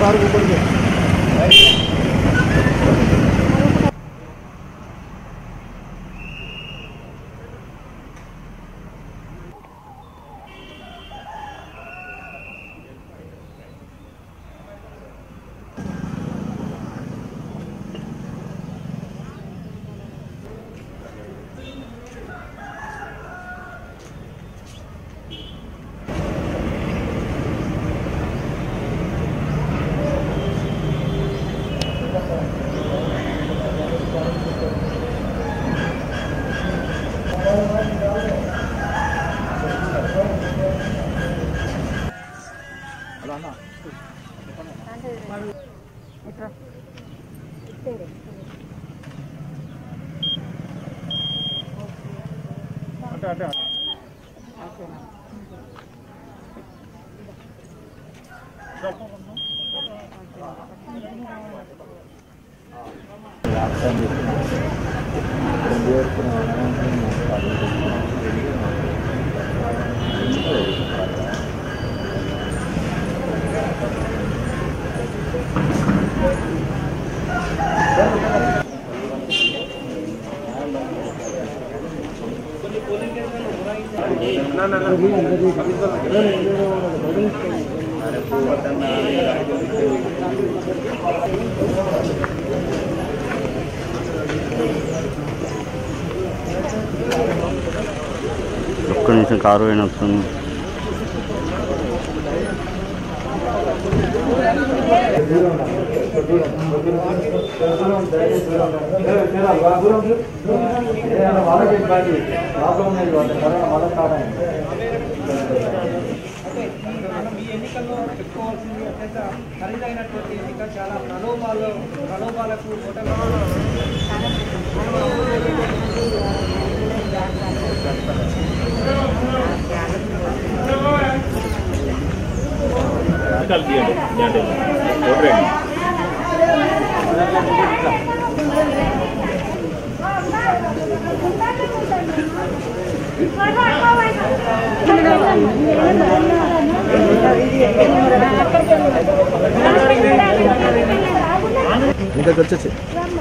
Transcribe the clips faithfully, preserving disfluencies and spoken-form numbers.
ఒక్క నిమిషం కారు అయినా వస్తుంది. ఖరీదైనటువంటి ఎన్నిక చాలా ప్రలోభాలు ప్రలోభాలకు ఇంకా వచ్చేసి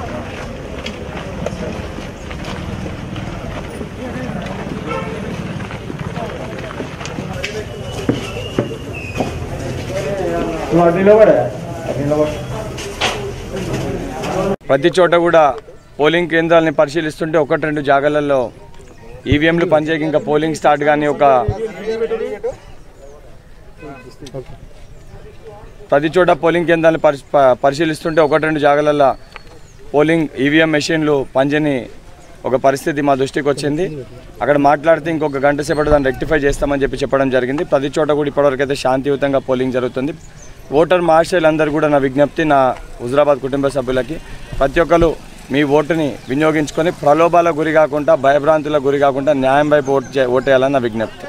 ప్రతి చోట కూడా పోలింగ్ కేంద్రాలని పరిశీలిస్తుంటే ఒకటి రెండు జాగాలలో ఈవీఎంలు పనిచేయక ఇంకా పోలింగ్ స్టార్ట్ కానీ ఒక ప్రతి చోట పోలింగ్ కేంద్రాలను పరిశీలిస్తుంటే ఒకటి రెండు జాగాలలో పోలింగ్ ఈవీఎం మెషిన్లు పనిచేయని ఒక పరిస్థితి మా దృష్టికి వచ్చింది. అక్కడ మాట్లాడితే ఇంకొక గంట సేపటి దాన్ని రెక్టిఫై చేస్తామని చెప్పి చెప్పడం జరిగింది. ప్రతి చోట కూడా ఇప్పటివరకు అయితే శాంతియుతంగా పోలింగ్ జరుగుతుంది. ఓటర్ మహాశయులందరూ కూడా నా విజ్ఞప్తి, నా హుజురాబాద్ కుటుంబ సభ్యులకి, ప్రతి ఒక్కరు మీ ఓటుని వినియోగించుకొని ప్రలోభాలకు గురి కాకుండా, భయభ్రాంతులకు గురి కాకుండా న్యాయం వైపు ఓటు చే ఓటేయాలని నా విజ్ఞప్తి.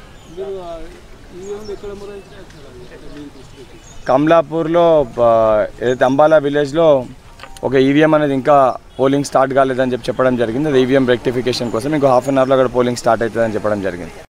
కమలాపూర్లో ఏదైతే అంబాలా విలేజ్లో ఒక ఈవీఎం అనేది ఇంకా పోలింగ్ స్టార్ట్ కాలేదని చెప్పి చెప్పడం జరిగింది. అది ఈవీఎం రెక్టిఫికేషన్ కోసం ఇంకో హాఫ్ అన్ అవర్లో అక్కడ పోలింగ్ స్టార్ట్ అవుతుందని చెప్పడం జరిగింది.